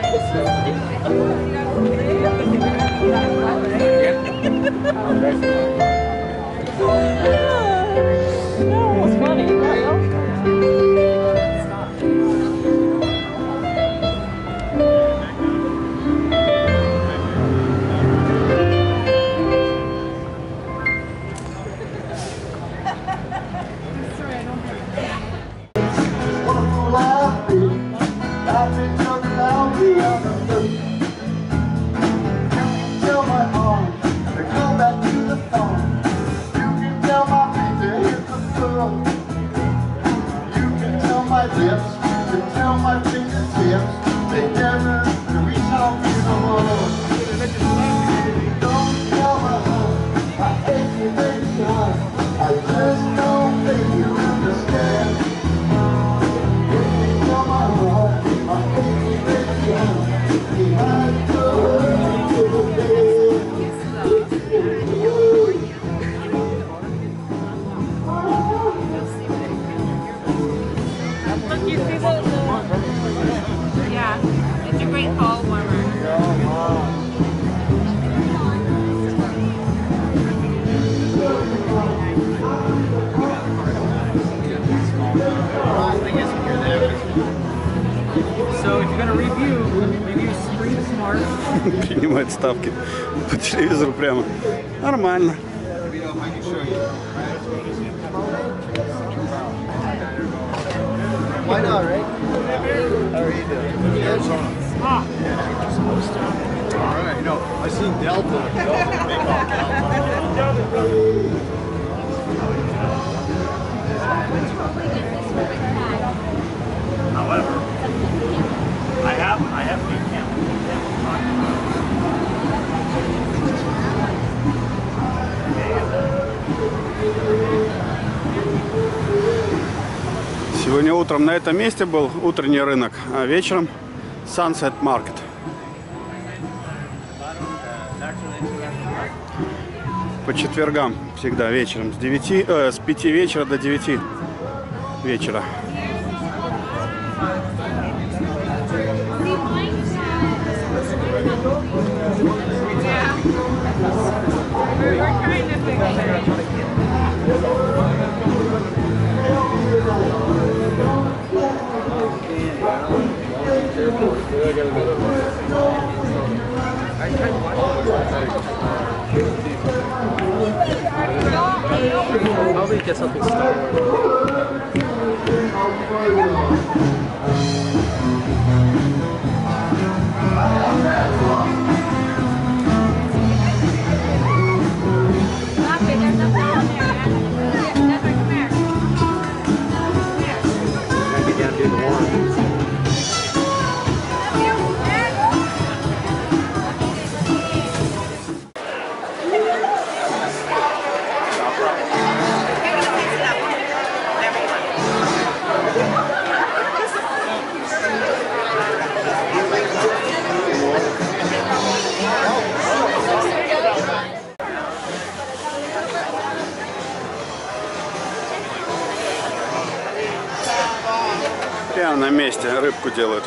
That was funny. Look, you see yeah, it's a great fall warmer. So if you're gonna review Street Smart. Принимает ставки по телевизору прямо. Нормально. Why not, right? How are you doing? Yeah, you're supposed to. All right, you know, I seen Delta. However, I have big camera. Сегодня утром на этом месте был утренний рынок, а вечером Sunset Market. По четвергам всегда вечером с 5 вечера до 9 вечера. Probably get something started. Прямо на месте рыбку делают.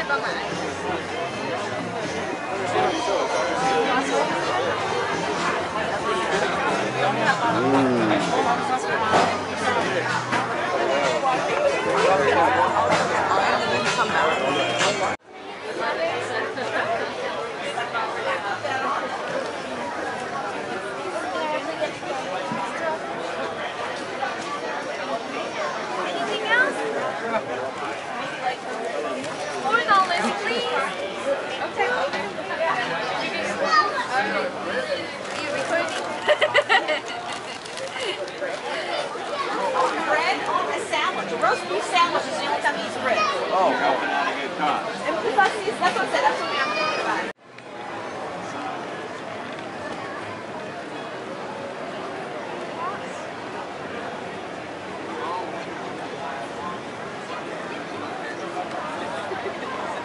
Roast beef sandwich is the only time he eats bread. Oh, having a good time. And that's what I said. That's what I'm thinking about it.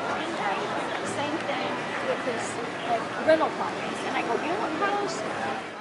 Same thing with his rental properties. And I go, you know what house?